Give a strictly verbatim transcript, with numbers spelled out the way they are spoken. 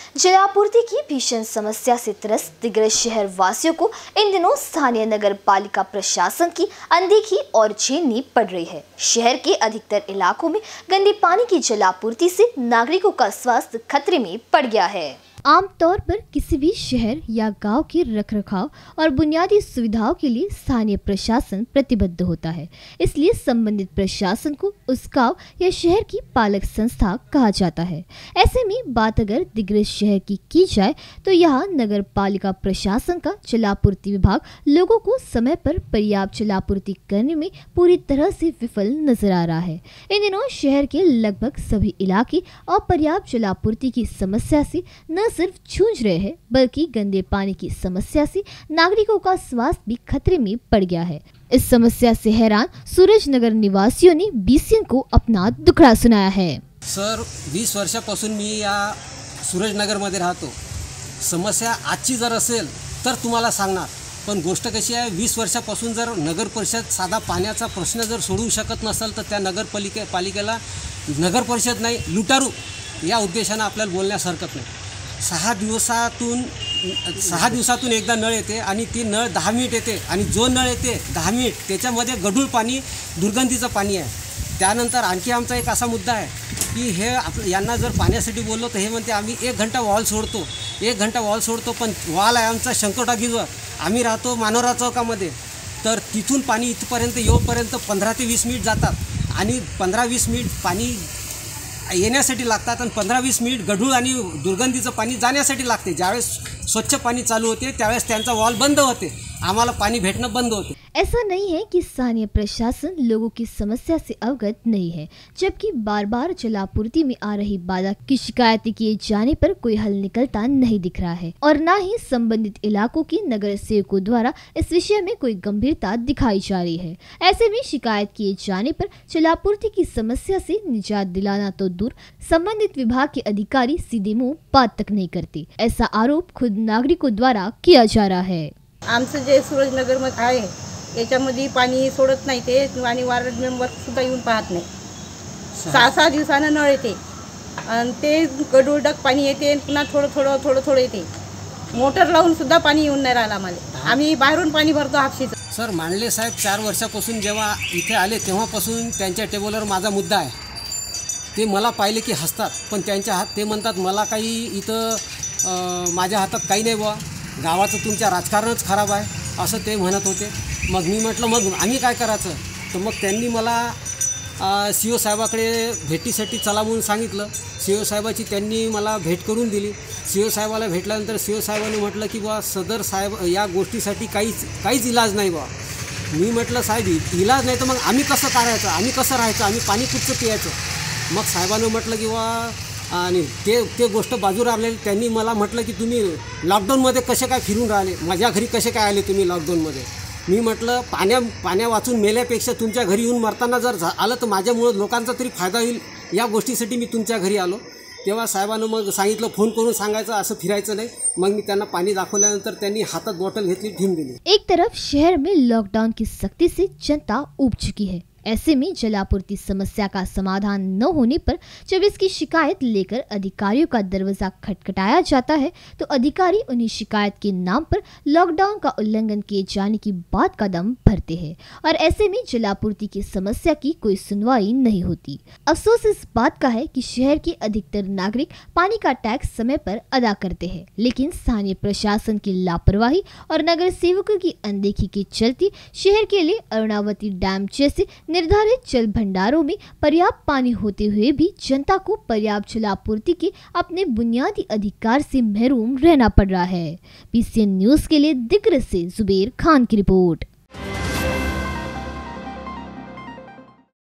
जलापूर्ति की भीषण समस्या से त्रस्त दिग्रस शहर वासियों को इन दिनों स्थानीय नगर पालिका प्रशासन की अनदेखी और झेलनी पड़ रही है। शहर के अधिकतर इलाकों में गंदे पानी की जलापूर्ति से नागरिकों का स्वास्थ्य खतरे में पड़ गया है। आमतौर पर किसी भी शहर या गांव के रखरखाव और बुनियादी सुविधाओं के लिए स्थानीय प्रशासन प्रतिबद्ध होता है, इसलिए संबंधित प्रशासन को उस गांव या शहर की पालक संस्था कहा जाता है। ऐसे में बात अगर दिग्रस शहर की की जाए तो यहाँ नगर पालिका प्रशासन का जलापूर्ति विभाग लोगों को समय पर पर्याप्त जलापूर्ति करने में पूरी तरह से विफल नजर आ रहा है। इन दिनों शहर के लगभग सभी इलाके अपर्याप्त जलापूर्ति की समस्या से न सिर्फ जूझ रहे हैं बल्कि गंदे पानी की समस्या से नागरिकों का स्वास्थ्य भी खतरे में पड़ गया है। इस समस्या से हैरान सूरजनगर निवासियों ने बीसीएन को अपना दुखड़ा सुनाया है। सर, वीस वर्षापासून मी या सूरजनगरमध्ये राहतो। समस्या आजची जर असेल तर तुम्हाला सांगणार, पण गोष्ट कशी आहे, वीस वर्षापासून जर नगर परिषद साधा पाण्याचा प्रश्न जर सोडवू शकत नसेल तर त्या नगरपालिके पालिकेला नगर परिषद नाही लुटारू या उद्देशाने आपल्याला बोलण्यास हरकत नाही। सहा दिवसातून सहा दिवसातून एकदा नळ येते आणि ती नळ दहा मिनिट येते आणि जो नळ येते दहा मिनिट त्याच्यामध्ये गढूळ पाणी दुर्गंधीचं पाणी आहे। त्यानंतर आणखी आमचा एक असा मुद्दा आहे की हे आप यांना जर पाण्यासाठी बोललो तर हे म्हणते आम्ही एक घंटा वॉल सोडतो एक घंटा वॉल सोडतो पण वॉल आहे आमचा शंकरटाकीजवर, आम्ही राहतो मानोरा चौकामध्ये, तर तिथून पाणी इथपर्यंत येऊपर्यंत पंधरा ते वीस मिनिट जातात आणि पंधरा वीस मिनिट पाणी येण्यासाठी लागतात आणि पंधरा वीस मिनिट गढूळ आणि दुर्गंधीचं पाणी जाण्यासाठी लागते। ज्यावेळेस स्वच्छ पाणी चालू होते त्यावेळेस त्यांचा वॉल बंद होते, आम्हाला पानी भेटना बंद होते। ऐसा नहीं है कि स्थानीय प्रशासन लोगों की समस्या से अवगत नहीं है, जबकि बार बार जलापूर्ति में आ रही बाधा की शिकायतें किए जाने पर कोई हल निकलता नहीं दिख रहा है और न ही संबंधित इलाकों के नगर सेवकों द्वारा इस विषय में कोई गंभीरता दिखाई जा रही है। ऐसे में शिकायत किए जाने पर जलापूर्ति की समस्या से निजात दिलाना तो दूर, संबंधित विभाग के अधिकारी सीधे मुंह बात तक नहीं करते। ऐसा आरोप खुद नागरिकों द्वारा किया जा रहा है। आमचं जे सूरजनगरमध्ये आहे याच्यामध्ये पाणी सोडत नाही ते आणि वार्ड मेंबर सुद्धा येऊन पाहत नाही। सहा सहा दिवसानं नळ येते आणि ते गडूळडक पाणी येते, पुन्हा थोडं थोडं थोडं थोडं येते। मोटर लावून सुद्धा पाणी येऊन नाही राहिलं आम्हाला, आम्ही बाहेरून पाणी भरतो हापशीचं। सर, मांडले साहेब चार वर्षापासून जेव्हा इथे आले तेव्हापासून त्यांच्या टेबलवर माझा मुद्दा आहे। ते मला पाहिले की हसतात, पण त्यांच्या हात ते म्हणतात मला काही इथं माझ्या हातात काही नाही बुवा, गावाचं तुमच्या राजकारणच खराब आहे असं ते म्हणत होते। मग मी म्हटलं मग आम्ही काय करायचं, तर मग त्यांनी मला सी ओ साहेबाकडे भेटीसाठी चला म्हणून सांगितलं। सी ओ साहेबाची त्यांनी मला भेट करून दिली। सी ओ साहेबाला भेटल्यानंतर सी ओ साहेबांनी म्हटलं की बा सदर साहेब या गोष्टीसाठी काहीच काहीच इलाज नाही बा। मी म्हटलं साहेब इलाज नाही तर मग आम्ही कसं करायचं, आम्ही कसं राहायचं, आम्ही पाणी कुठचं प्यायचं। मग साहेबांनी म्हटलं की बा आणि ते ते गोष्ट बाजूला आले। त्यांनी मला म्हटलं की तुम्ही लॉकडाऊनमध्ये कसे काय फिरून राहिले, माझ्या घरी कसे काय आले तुम्ही लॉकडाऊनमध्ये। मी म्हटलं पाण्या पाण्या वाचून मेल्यापेक्षा तुमच्या घरी येऊन मरताना जर आलं तर माझ्यामुळे लोकांचा तरी फायदा होईल या गोष्टीसाठी मी तुमच्या घरी आलो। तेव्हा साहेबांना मग सांगितलं फोन करून सांगायचं असं फिरायचं नाही। मग मी त्यांना पाणी दाखवल्यानंतर त्यांनी हातात बॉटल घेतली, ठेवून दिली। एक तरफ शहर में लॉकडाउन की सख्ती से जनता ऊब चुकी है, ऐसे में जलापूर्ति समस्या का समाधान न होने पर जब इसकी शिकायत लेकर अधिकारियों का दरवाजा खटखटाया जाता है तो अधिकारी उन्हीं शिकायत के नाम पर लॉकडाउन का उल्लंघन किए जाने की बात का दम भरते हैं और ऐसे में जलापूर्ति की समस्या की कोई सुनवाई नहीं होती। अफसोस इस बात का है कि शहर के अधिकतर नागरिक पानी का टैक्स समय पर अदा करते हैं, लेकिन स्थानीय प्रशासन की लापरवाही और नगर सेवकों की अनदेखी के चलते शहर के लिए अरुणावती डैम जैसे निर्धारित जल भंडारों में पर्याप्त पानी होते हुए भी जनता को पर्याप्त जलापूर्ति के अपने बुनियादी अधिकार से महरूम रहना पड़ रहा है। बीसीएन न्यूज के लिए दिग्रस से जुबेर खान की रिपोर्ट।